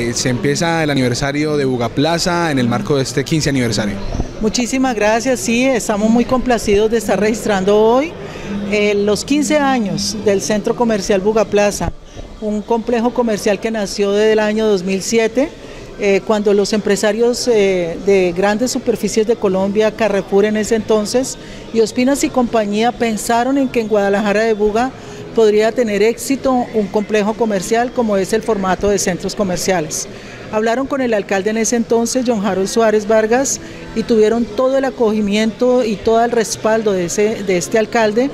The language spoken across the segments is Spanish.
se empieza el aniversario de Bugaplaza en el marco de este 15 aniversario. Muchísimas gracias, sí, estamos muy complacidos de estar registrando hoy los 15 años del Centro Comercial Bugaplaza, un complejo comercial que nació desde el año 2007, cuando los empresarios de grandes superficies de Colombia, Carrefour en ese entonces, y Ospinas y compañía pensaron en que en Guadalajara de Buga podría tener éxito un complejo comercial como es el formato de centros comerciales. Hablaron con el alcalde en ese entonces, John Harold Suárez Vargas, y tuvieron todo el acogimiento y todo el respaldo de este alcalde,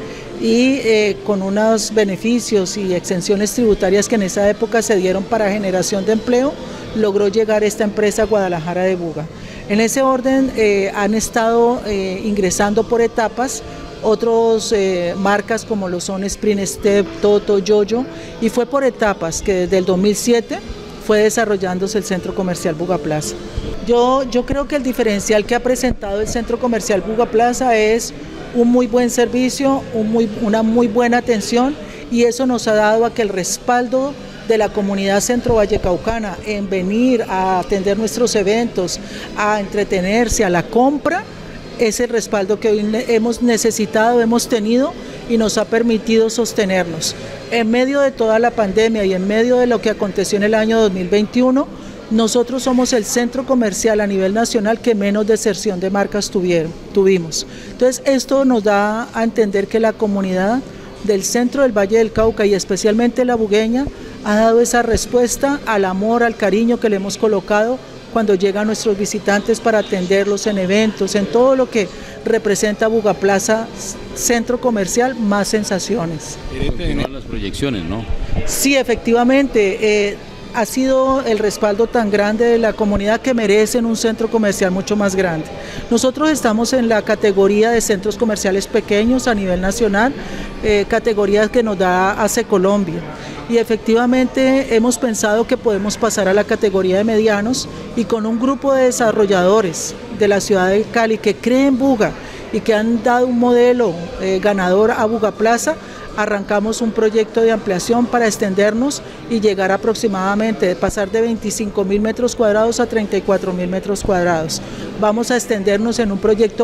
y con unos beneficios y exenciones tributarias que en esa época se dieron para generación de empleo, logró llegar esta empresa a Guadalajara de Buga. En ese orden han estado ingresando por etapas otros marcas como lo son Sprint Step, Toto, Yoyo, y fue por etapas que desde el 2007 fue desarrollándose el Centro Comercial Bugaplaza. Yo creo que el diferencial que ha presentado el Centro Comercial Bugaplaza es un muy buen servicio, una muy buena atención, y eso nos ha dado a que el respaldo de la comunidad centro vallecaucana en venir a atender nuestros eventos, a entretenerse, a la compra, es el respaldo que hoy hemos necesitado, hemos tenido y nos ha permitido sostenernos. En medio de toda la pandemia y en medio de lo que aconteció en el año 2021, nosotros somos el centro comercial a nivel nacional que menos deserción de marcas tuvimos. Entonces esto nos da a entender que la comunidad del centro del Valle del Cauca y especialmente la bugueña ha dado esa respuesta al amor, al cariño que le hemos colocado cuando llegan nuestros visitantes para atenderlos en eventos, en todo lo que representa Bugaplaza, centro comercial, más sensaciones. Continúan las proyecciones, ¿no? Sí, efectivamente, ha sido el respaldo tan grande de la comunidad que merecen un centro comercial mucho más grande. Nosotros estamos en la categoría de centros comerciales pequeños a nivel nacional, categoría que nos da ACE Colombia. Y efectivamente hemos pensado que podemos pasar a la categoría de medianos, y con un grupo de desarrolladores de la ciudad de Cali que creen en Buga y que han dado un modelo ganador a Bugaplaza, arrancamos un proyecto de ampliación para extendernos y llegar aproximadamente, pasar de 25.000 metros cuadrados a 34.000 metros cuadrados. Vamos a extendernos en un proyecto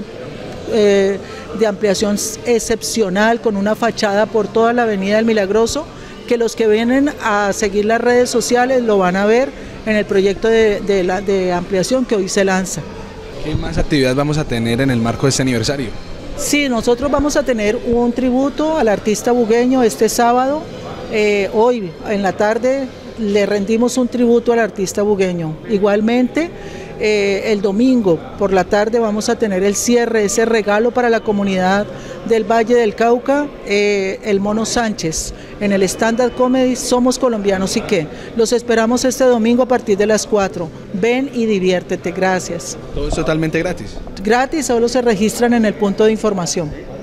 de ampliación excepcional con una fachada por toda la avenida del Milagroso, que los que vienen a seguir las redes sociales lo van a ver en el proyecto de ampliación que hoy se lanza. ¿Qué más actividades vamos a tener en el marco de este aniversario? Sí, nosotros vamos a tener un tributo al artista bugueño este sábado. Hoy en la tarde le rendimos un tributo al artista bugueño. Igualmente, el domingo por la tarde vamos a tener el cierre, ese regalo para la comunidad del Valle del Cauca, el Mono Sánchez, en el Stand-Up Comedy Somos Colombianos y qué. Los esperamos este domingo a partir de las 4. Ven y diviértete, gracias. ¿Todo es totalmente gratis? Gratis, solo se registran en el punto de información.